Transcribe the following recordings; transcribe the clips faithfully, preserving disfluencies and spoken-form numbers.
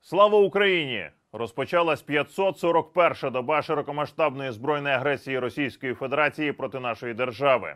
Слава Україні! Розпочалась п'ятсот сорок перша доба широкомасштабної збройної агресії Російської Федерації проти нашої держави.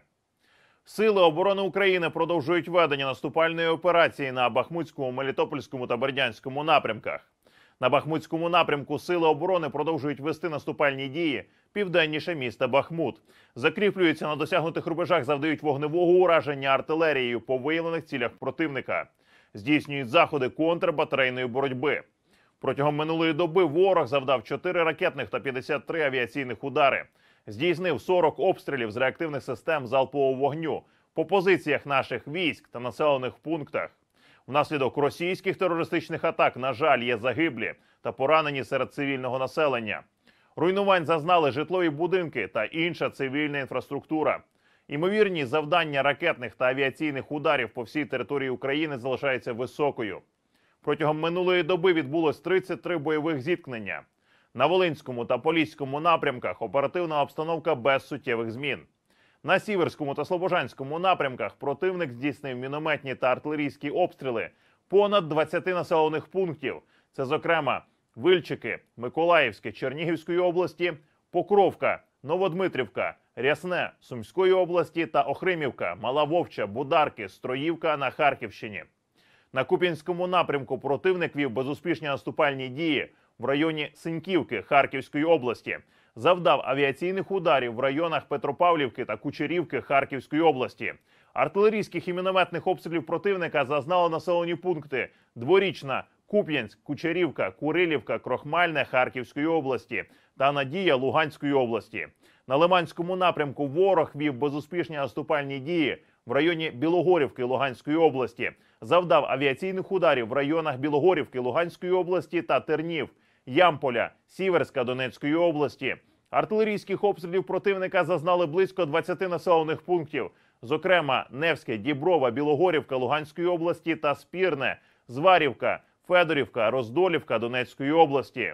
Сили оборони України продовжують ведення наступальної операції на Бахмутському, Мелітопольському та Бердянському напрямках. На Бахмутському напрямку Сили оборони продовжують вести наступальні дії південніше міста Бахмут. Закріплюються на досягнутих рубежах, завдають вогневого ураження артилерією по виявлених цілях противника. Здійснюють заходи контрбатарейної боротьби. Протягом минулої доби ворог завдав чотири ракетних та п'ятдесят три авіаційних удари. Здійснив сорок обстрілів з реактивних систем залпового вогню по позиціях наших військ та населених пунктах. Внаслідок російських терористичних атак, на жаль, є загиблі та поранені серед цивільного населення. Руйнувань зазнали житлові будинки та інша цивільна інфраструктура. Імовірність завдання ракетних та авіаційних ударів по всій території України залишається високою. Протягом минулої доби відбулось тридцять три бойових зіткнення. На Волинському та Поліському напрямках оперативна обстановка без суттєвих змін. На Сіверському та Слобожанському напрямках противник здійснив мінометні та артилерійські обстріли понад двадцяти населених пунктів. Це, зокрема, Вильчики, Миколаївське, Чернігівської області, Покровка, Новодмитрівка, Рясне, Сумської області та Охримівка, Мала Вовча, Бударки, Строївка на Харківщині. На Куп'янському напрямку противник вів безуспішні наступальні дії в районі Синьківки Харківської області. Завдав авіаційних ударів в районах Петропавлівки та Кучерівки Харківської області. Артилерійських і мінометних обстрілів противника зазнали населені пункти Дворічна, Куп'янськ, Кучерівка, Курилівка, Крохмальне Харківської області та Надія Луганської області. На Лиманському напрямку ворог вів безуспішні наступальні дії в районі Білогорівки Луганської області. Завдав авіаційних ударів в районах Білогорівки Луганської області та Тернів, Ямполя, Сіверська Донецької області. Артилерійських обстрілів противника зазнали близько двадцяти населених пунктів, зокрема Невське, Діброва, Білогорівка Луганської області та Спірне, Зварівка, Федорівка, Роздолівка Донецької області.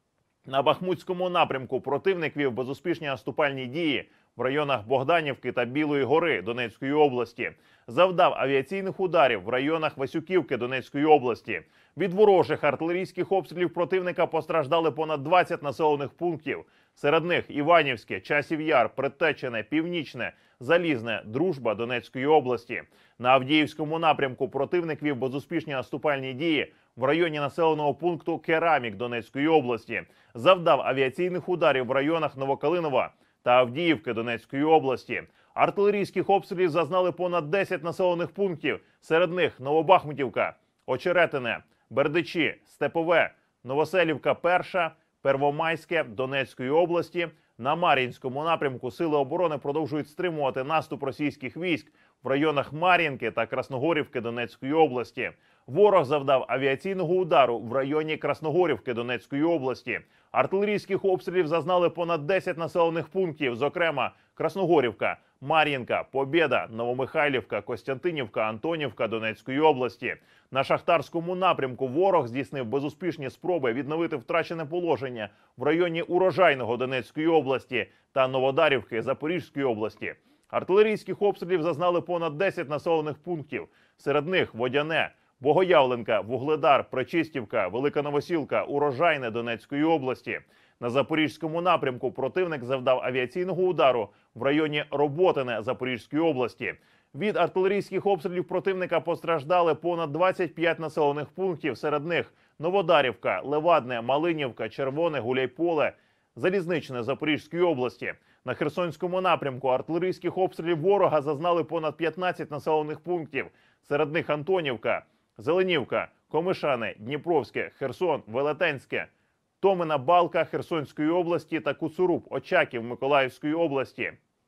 На Бахмутському напрямку противник вів безуспішні наступальні дії в районах Богданівки та Білої гори Донецької області. Завдав авіаційних ударів в районах Васюківки Донецької області. Від ворожих артилерійських обстрілів противника постраждали понад двадцять населених пунктів. Серед них Іванівське, Часів Яр, Предтечене, Північне, Залізне, Дружба Донецької області. На Авдіївському напрямку противник вів безуспішні наступальні дії в районі населеного пункту Керамік Донецької області. Завдав авіаційних ударів в районах Новокалинова та Авдіївки Донецької області. Артилерійських обстрілів зазнали понад десять населених пунктів. Серед них Новобахмутівка, Очеретине, Бердичі, Степове, Новоселівка Перша, Первомайське Донецької області. На Мар'їнському напрямку Сили оборони продовжують стримувати наступ російських військ в районах Мар'їнки та Красногорівки Донецької області. Ворог завдав авіаційного удару в районі Красногорівки Донецької області. Артилерійських обстрілів зазнали понад десять населених пунктів, зокрема Красногорівка, Мар'їнка, Побєда, Новомихайлівка, Костянтинівка, Антонівка Донецької області. На Шахтарському напрямку ворог здійснив безуспішні спроби відновити втрачене положення в районі Урожайного Донецької області та Новодарівки Запорізької області. Артилерійських обстрілів зазнали понад десять населених пунктів. Серед них Водяне, Богоявленка, Вугледар, Пречистівка, Велика Новосілка, Урожайне Донецької області. На Запорізькому напрямку противник завдав авіаційного удару в районі Роботине Запорізької області. Від артилерійських обстрілів противника постраждали понад двадцять п'ять населених пунктів. Серед них Новодарівка, Левадне, Малинівка, Червоне, Гуляйполе, Залізничне Запорізької області. На Херсонському напрямку артилерійських обстрілів ворога зазнали понад п'ятнадцять населених пунктів. Серед них Антонівка, Зеленівка, Комишане, Дніпровське, Херсон, Велетенське, Томина Балка Херсонської області та Куцуруб, Очаків Миколаївської області.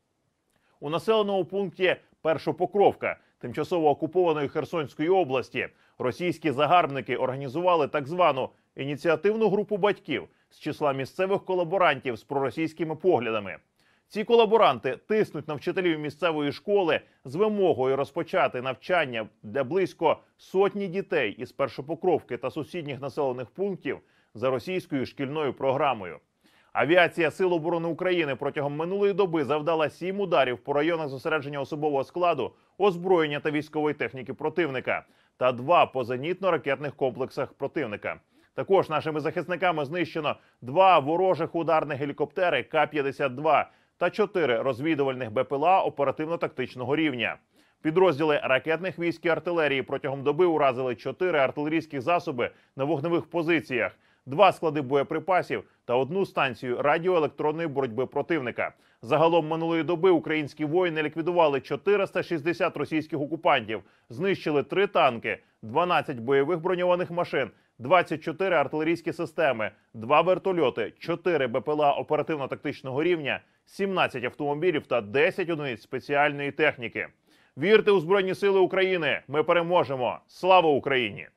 У населеному пункті Першопокровка тимчасово окупованої Херсонської області російські загарбники організували так звану ініціативну групу батьків з числа місцевих колаборантів з проросійськими поглядами. Ці колаборанти тиснуть на вчителів місцевої школи з вимогою розпочати навчання для близько сотні дітей із Першопокровки та сусідніх населених пунктів за російською шкільною програмою. Авіація Сил оборони України протягом минулої доби завдала сім ударів по районах зосередження особового складу, озброєння та військової техніки противника та два по зенітно-ракетних комплексах противника. Також нашими захисниками знищено два ворожих ударних гелікоптери Ка п'ятдесят два та чотири розвідувальних Бе Пе Ел А оперативно-тактичного рівня. Підрозділи ракетних військ і артилерії протягом доби уразили чотири артилерійських засоби на вогневих позиціях, два склади боєприпасів та одну станцію радіоелектронної боротьби противника. Загалом минулої доби українські воїни ліквідували чотириста шістдесят російських окупантів, знищили три танки, дванадцять бойових броньованих машин, двадцять чотири артилерійські системи, два вертольоти, чотири Бе Пе Ел А оперативно-тактичного рівня, сімнадцять автомобілів та десять одиниць спеціальної техніки. Вірте у Збройні Сили України! Ми переможемо! Слава Україні!